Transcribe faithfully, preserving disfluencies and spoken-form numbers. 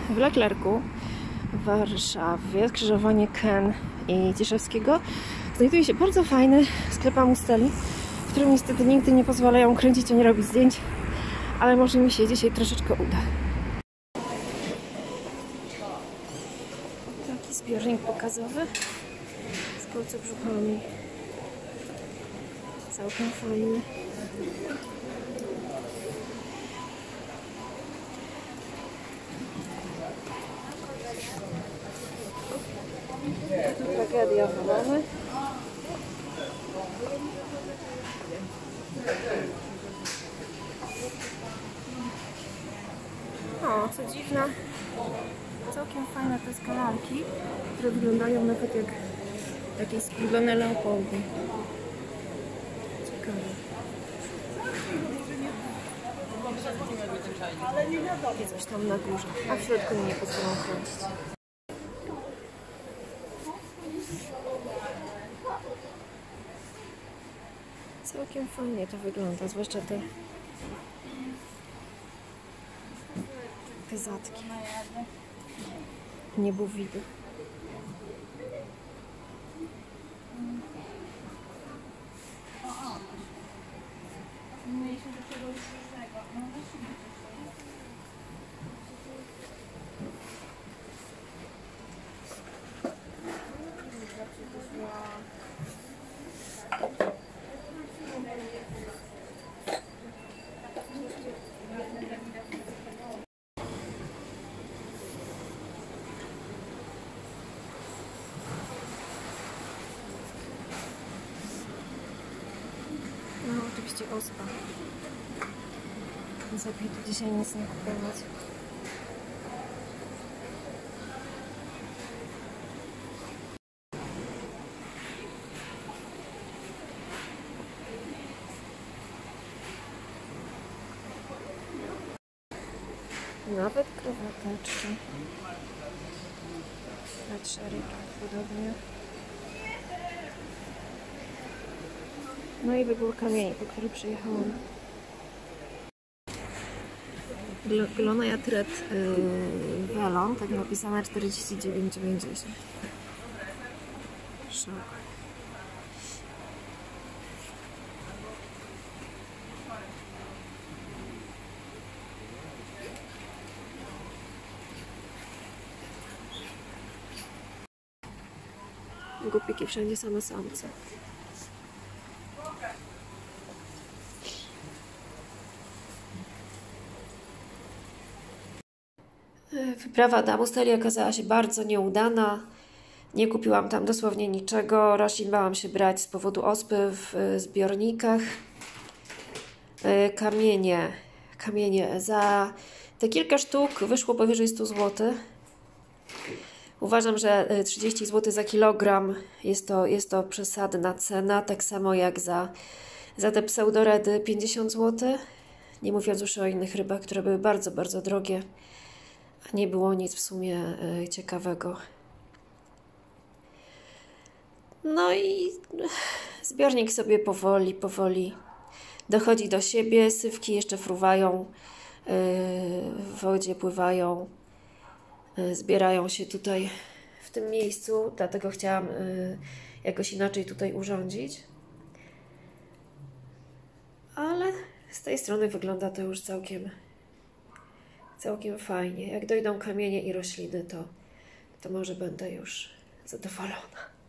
w Leclercu w Warszawie, skrzyżowanie Ken i Ciszewskiego, znajduje się bardzo fajny sklep Amusteli, w którym niestety nigdy nie pozwalają kręcić ani robić zdjęć, ale może mi się dzisiaj troszeczkę uda. Taki zbiornik pokazowy z kolcobrzuchami. Całkiem fajny. Tu tragedia wolony. O, co dziwne, całkiem fajne te skalanki, które wyglądają nawet jak jakieś skrzydlone leopoldy. Ciekawe. I coś tam na górze, a w środku mnie nie pozwolą kręcić. Całkiem fajnie to wygląda, zwłaszcza te te zatki. Nie było widać. No oczywiście ospa. Lepiej tu dzisiaj nic nie kupować. Nawet krowateczki. Na szeregi podobnie. No i wybór kamieni, po który przyjechałam. Glonia Thread yy, Velon, tak napisane czterdzieści dziewięć dziewięćdziesiąt. Szok. Głupiki wszędzie same samce. Wyprawa do Amusteli okazała się bardzo nieudana. Nie kupiłam tam dosłownie niczego. Roślin bałam się brać z powodu ospy w zbiornikach. Kamienie. Kamienie. Za te kilka sztuk wyszło powyżej stu złotych. Uważam, że trzydzieści złotych za kilogram jest to, jest to przesadna cena. Tak samo jak za, za te pseudoredy pięćdziesiąt złotych. Nie mówiąc już o innych rybach, które były bardzo, bardzo drogie. A nie było nic w sumie y, ciekawego. No i zbiornik sobie powoli, powoli dochodzi do siebie. Sywki jeszcze fruwają, y, w wodzie pływają, y, zbierają się tutaj w tym miejscu. Dlatego chciałam y, jakoś inaczej tutaj urządzić. Ale z tej strony wygląda to już całkiem Całkiem fajnie. Jak dojdą kamienie i rośliny, to, to może będę już zadowolona.